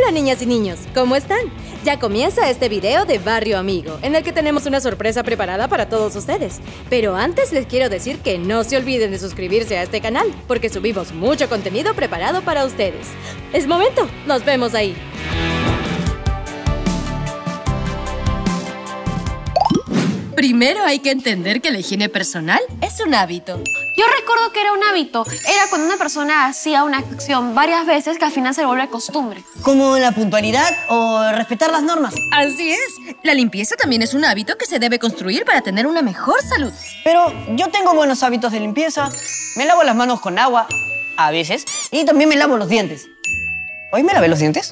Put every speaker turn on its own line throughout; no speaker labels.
Hola niñas y niños, ¿cómo están? Ya comienza este video de Barrio Amigo, en el que tenemos una sorpresa preparada para todos ustedes. Pero antes les quiero decir que no se olviden de suscribirse a este canal, porque subimos mucho contenido preparado para ustedes. Es momento, nos vemos ahí. Primero hay que entender que la higiene personal es un hábito.
Yo recuerdo que era un hábito. Era cuando una persona hacía una acción varias veces que al final se vuelve costumbre.
Como la puntualidad o respetar las normas.
Así es. La limpieza también es un hábito que se debe construir para tener una mejor salud.
Pero yo tengo buenos hábitos de limpieza. Me lavo las manos con agua, a veces, y también me lavo los dientes. ¿Hoy me lavé los dientes?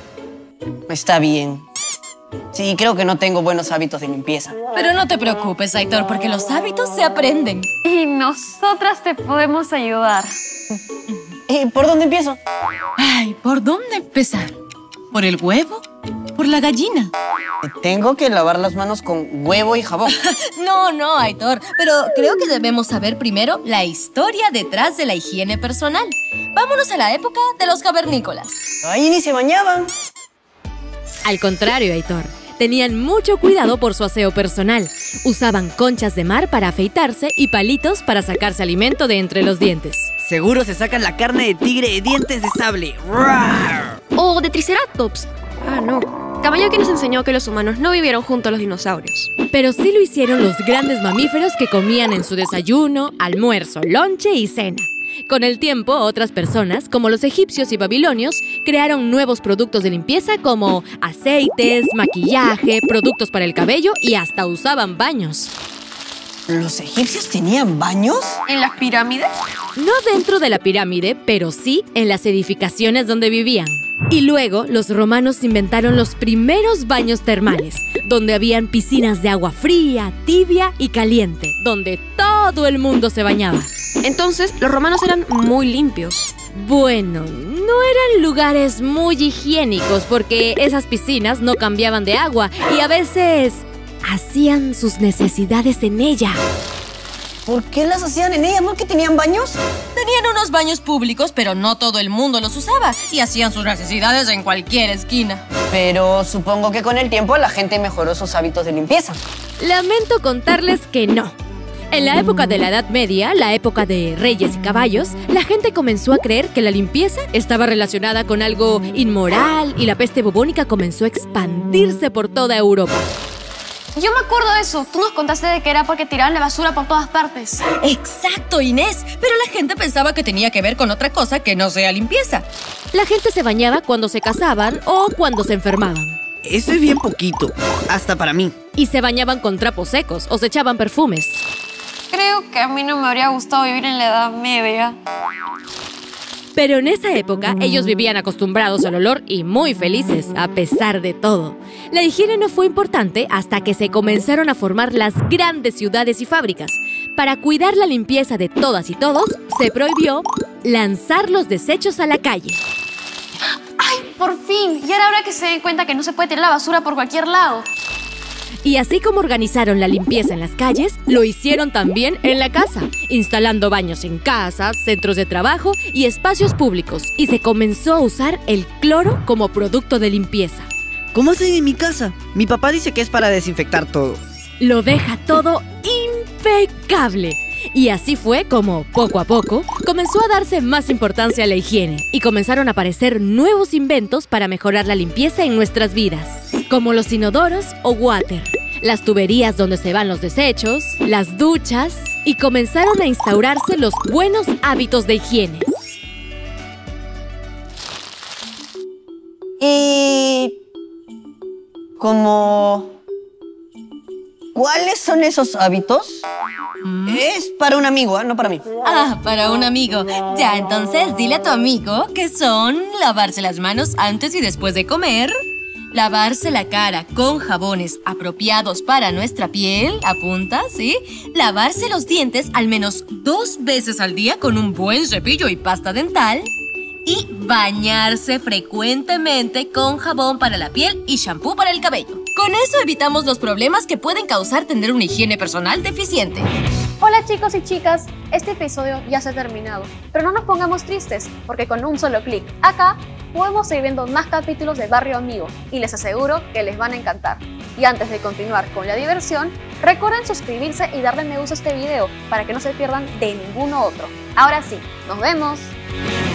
Está bien. Sí, creo que no tengo buenos hábitos de limpieza.
Pero no te preocupes, Aitor, porque los hábitos se aprenden.
Y nosotras te podemos ayudar.
¿Por dónde empiezo?
Ay, ¿por dónde empezar? ¿Por el huevo? ¿Por la gallina?
Tengo que lavar las manos con huevo y jabón.
No, Aitor, pero creo que debemos saber primero la historia detrás de la higiene personal. Vámonos a la época de los cavernícolas.
Ahí ni se bañaban.
Al contrario, Aitor, tenían mucho cuidado por su aseo personal. Usaban conchas de mar para afeitarse y palitos para sacarse alimento de entre los dientes.
Seguro se sacan la carne de tigre de dientes de sable. ¡Rar!
O de triceratops. Ah, no. Caballo que nos enseñó que los humanos no vivieron junto a los dinosaurios.
Pero sí lo hicieron los grandes mamíferos que comían en su desayuno, almuerzo, lonche y cena. Con el tiempo, otras personas, como los egipcios y babilonios, crearon nuevos productos de limpieza como aceites, maquillaje, productos para el cabello y hasta usaban baños.
¿Los egipcios tenían baños?
¿En las pirámides?
No dentro de la pirámide, pero sí en las edificaciones donde vivían. Y luego, los romanos inventaron los primeros baños termales, donde habían piscinas de agua fría, tibia y caliente, donde todo el mundo se bañaba.
Entonces, los romanos eran muy limpios.
Bueno, no eran lugares muy higiénicos porque esas piscinas no cambiaban de agua y a veces hacían sus necesidades en ella.
¿Por qué las hacían en ellas? ¿No que tenían baños?
Tenían unos baños públicos, pero no todo el mundo los usaba y hacían sus necesidades en cualquier esquina.
Pero supongo que con el tiempo la gente mejoró sus hábitos de limpieza.
Lamento contarles que no. En la época de la Edad Media, la época de reyes y caballos, la gente comenzó a creer que la limpieza estaba relacionada con algo inmoral y la peste bubónica comenzó a expandirse por toda Europa.
Yo me acuerdo de eso. Tú nos contaste de que era porque tiraban la basura por todas partes.
¡Exacto, Inés! Pero la gente pensaba que tenía que ver con otra cosa que no sea limpieza. La gente se bañaba cuando se casaban o cuando se enfermaban.
Eso es bien poquito, hasta para mí.
Y se bañaban con trapos secos o se echaban perfumes.
Creo que a mí no me habría gustado vivir en la Edad Media.
Pero en esa época, ellos vivían acostumbrados al olor y muy felices, a pesar de todo. La higiene no fue importante hasta que se comenzaron a formar las grandes ciudades y fábricas. Para cuidar la limpieza de todas y todos, se prohibió lanzar los desechos a la calle.
¡Ay, por fin! Y ahora que se den cuenta que no se puede tirar la basura por cualquier lado.
Y así como organizaron la limpieza en las calles, lo hicieron también en la casa, instalando baños en casas, centros de trabajo y espacios públicos. Y se comenzó a usar el cloro como producto de limpieza.
¿Cómo hacen en mi casa? Mi papá dice que es para desinfectar todo.
Lo deja todo impecable. Y así fue como, poco a poco, comenzó a darse más importancia a la higiene y comenzaron a aparecer nuevos inventos para mejorar la limpieza en nuestras vidas, como los inodoros o water, las tuberías donde se van los desechos, las duchas, y comenzaron a instaurarse los buenos hábitos de higiene.
¿Cuáles son esos hábitos? Es para un amigo, no para mí.
Ah, para un amigo. Ya, entonces dile a tu amigo que son lavarse las manos antes y después de comer, lavarse la cara con jabones apropiados para nuestra piel, apunta, ¿sí? Lavarse los dientes al menos 2 veces al día con un buen cepillo y pasta dental. Y bañarse frecuentemente con jabón para la piel y shampoo para el cabello. Con eso evitamos los problemas que pueden causar tener una higiene personal deficiente.
Hola chicos y chicas, este episodio ya se ha terminado, pero no nos pongamos tristes, porque con un solo clic acá podemos seguir viendo más capítulos de Barrio Amigo y les aseguro que les van a encantar. Y antes de continuar con la diversión, recuerden suscribirse y darle me gusta a este video para que no se pierdan de ninguno otro. Ahora sí, nos vemos.